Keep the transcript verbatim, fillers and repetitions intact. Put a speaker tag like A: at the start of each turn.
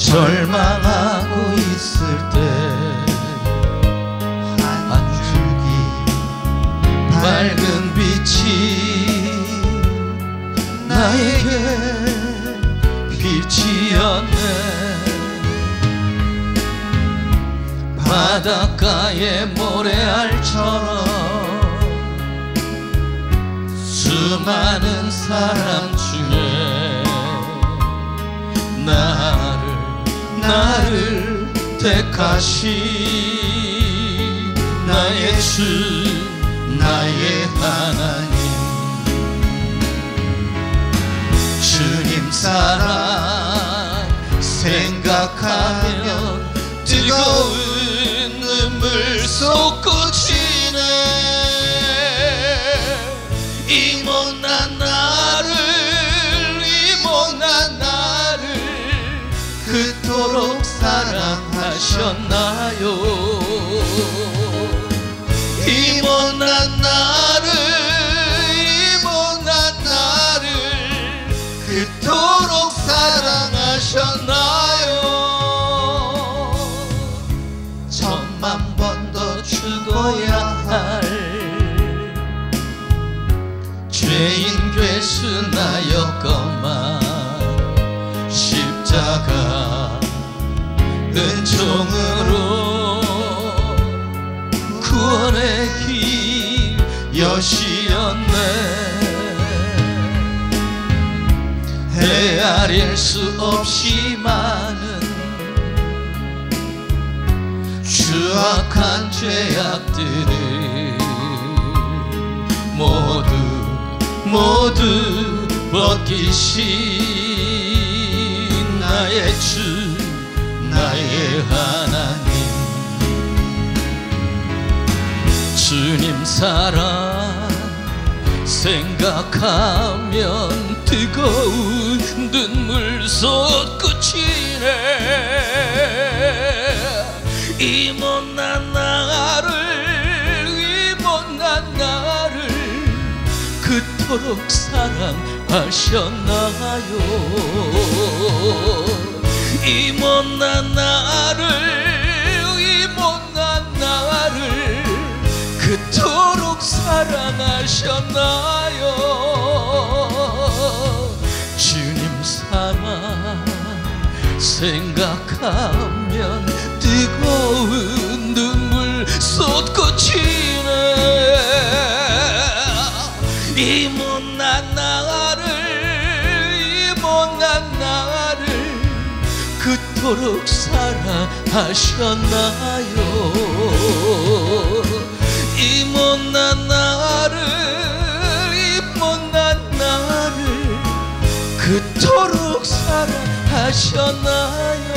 A: 절망하고 있을 때 한 줄기 밝은 빛이 나에게 빛이었네. 바닷가의 모래알처럼 수많은 사람 중에 나를 나를 택하신 나의 주 나의 하나님. 주님 사랑 생각하면 뜨거운 눈물 솟구치네. 이 못난 나를 이 못난 나를 그토록 사랑하셨나요. 이 못난 나를 이 못난 나를 그토록 사랑하셨나요. 천만 번 더 죽어야 할 죄인 괴수 나였건만 십자가 은총으로 구원의 길 여시었네. 헤아릴 수 없이 많은 추악한 죄악들을 모두 모두 벗기신 나의 주 나의 하나님. 주님 사랑 생각하면 뜨거운 눈물 솟구치네. 이 못난 나를 이 못난 나를 그토록 사랑하셨나요. 이 못난 나를 이 못난 나를 그토록 사랑하셨나요. 주님 사랑 생각하면 뜨거운 눈물 솟구치네. 이 못난 나를 이 못난 나를 그토록 사랑하셨나요. 이 못난 나를 이 못난 나를 그토록 사랑하셨나요.